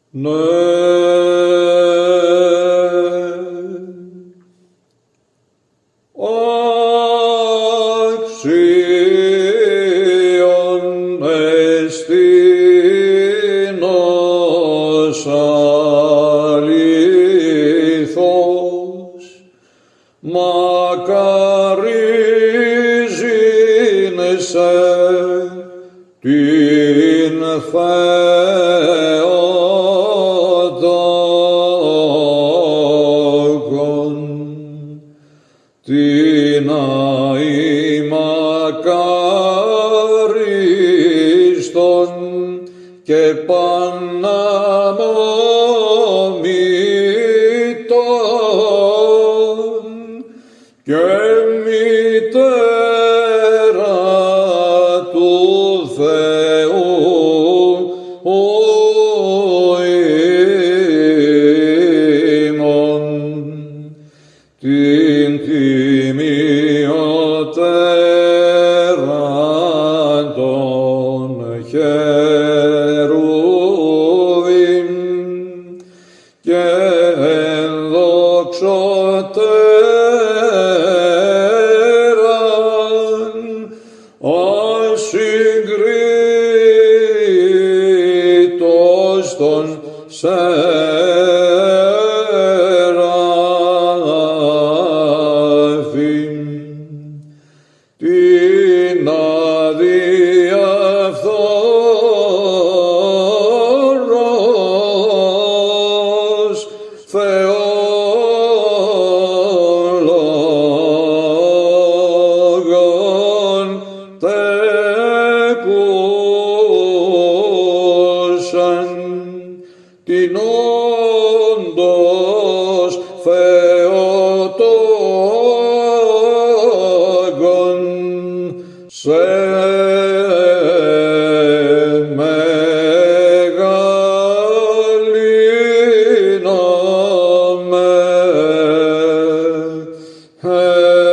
Αξίον εστίν ως αλήθως, μακαρίζειν σε την Θεοτόκον, την αημακαρίστον και παναμόμητον και μητέρα του Θεού ημών, την τιμιωτέρα των χερούβιμ και ενδοξωτέραν ασυγκρίτως των σεράφιμ, την αδιαφθόρος Θεόλογον τεκούσαν, την όντως Θεοτόκον σε μεγαλύνομαι.